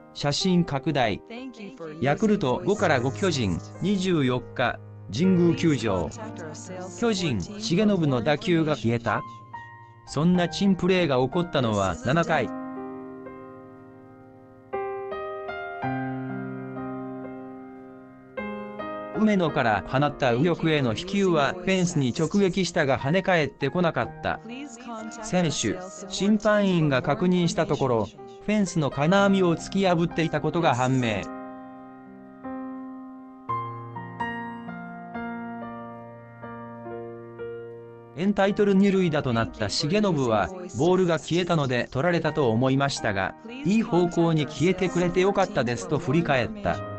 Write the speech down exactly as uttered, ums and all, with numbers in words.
写真拡大。ヤクルトごからご巨人にじゅうよっか、神宮球場。巨人、重信の打球が消えた？そんな珍プレーが起こったのはななかい。梅野から放った右翼への飛球はフェンスに直撃したが跳ね返ってこなかった。選手、審判員が確認したところ、フェンスの金網を突き破っていたことが判明。エンタイトル二塁打となった重信は、ボールが消えたので取られたと思いましたが、いい方向に消えてくれてよかったですと振り返った。